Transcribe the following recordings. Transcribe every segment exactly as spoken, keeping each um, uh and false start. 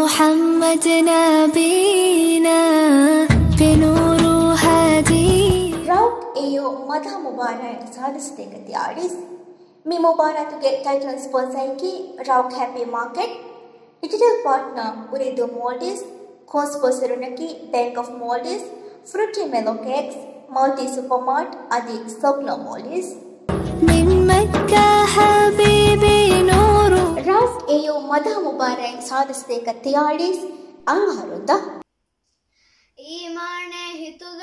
محمد نبينا بنور هادي Route A O Madha Mubarak Sadis Tekati Artist Mi Mubarak to get title sponsor ki Route Happy Market Digital partner Uridu Maldives Co-sponsorunaki Bank of Maldives Fruity Mellow Cakes Multi Supermart Adi Sogno Maldives من مكة حبيبي نور Route A O Madha Mubarak Sadis Tekati Artist Angaruda ಈಮಾನೆ ಹಿತುಗ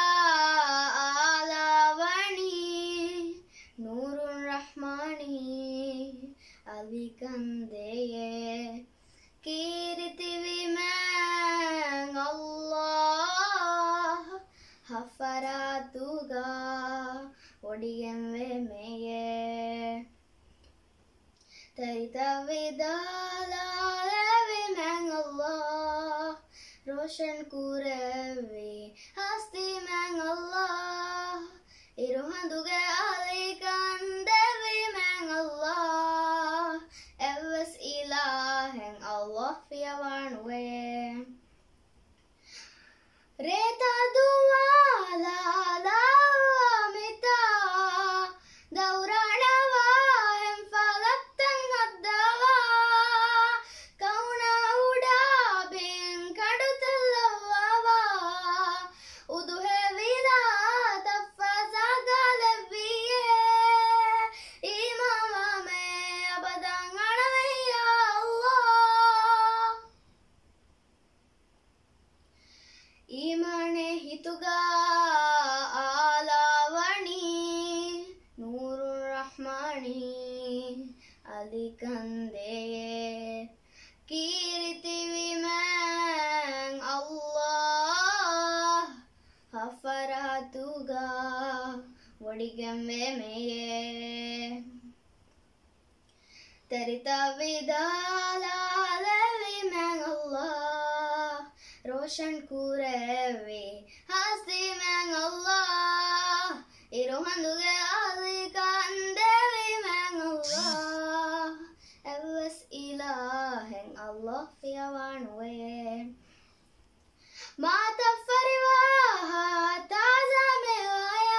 ಆಲಾವಣಿ ನೂರುನ್ ರಹ್ಮಾನಿ Ali ಕಂದೆಯೇ ಕೀರ್ತಿವಿ ಮ್ಯಾಂಗ್ ಅಲ್ಲಾಹ್ ಹಫರಾತುಗ ಒಡಿಯಂವೆ ಮೇಯೇ ತರಿತವಿದಾಲವಿ ಮ್ಯಾಂಗ್ ಅಲ್ಲಾಹ್ रोशन कुरवे हस्ती मैंग अल्लाह इरुहंदुगे आली कंदेवी मैंग अल्लाह एवस इलाहें अल्लाह फियावानवे रेता दुवाला लामिता दौराणवा हम फलक तंगद्दवा कौना उड़ा बिन कड़ुतल्लवा उदुहे villa तफ़ज़ा गलविये Imama में अबदंगण या अल्लाह ईमाने हितुगा आलावणी नूरुर रहमानी अली कंदेये कीर्तिवी ಮ್ಯಾಂಗ್ ಅಲ್ಲಾಹ್ ಹಫರಾತುಗ ಒಡಿಗೆಂವೆ ಮೇಯೇ ತರಿತವಿದಾಲವಿ ಮ್ಯಾಂಗ್ ಅಲ್ಲಾಹ್ ರೋಷನ್ ಕುರವೆ ಹಸ್ತಿ ಮ್ಯಾಂಗ್ ಅಲ್ಲಾಹ್ ಇರುಹಂದುಗೆ ಆಲಿ ಕಂದೇವಿ ಮ್ಯಾಂಗ್ ಅಲ್ಲಾಹ್ ಎವಸ್ ಇಲಾಹೆಂ ಅಲ್ಲಾಹ್ ಫಿಯಾವಾನ್ವೆ ಮಾತಾ ಫರಿವಾಹ ತಾಜಾ ಮೇವಾಯ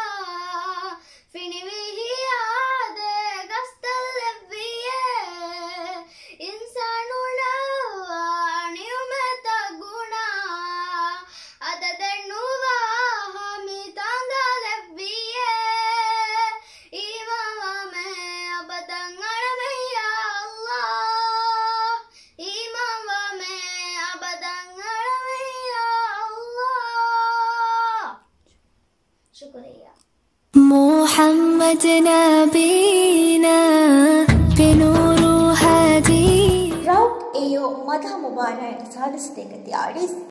ಫಿಣಿವಿಹಿಯಾದೆ ಗಸ್ತಲ್ಲೆವ್ವಿಯೇ ಇನ್ಸಾನುಳವ ನಿಯುಮೆತ ಗುಣ ಅದದೆಣ್ಣುವ ಹಮಿ ತಾಂಗಲೆವ್ವಿಯೇ ಇಮಾಮ ಮೇ ಅಬದಂಗಳ ಮೈಯ ಅಲ್ಲಾಹ್ ಇಮಾಮ ಮೇ ಅಬದಂಗಳ ಮೈಯ ಅಲ್ಲಾಹ್ ಶುಕ್ರಿಯಾ محمد نبينا بنور هادي Route A O Madha Mubarak Sadis Tekati Artist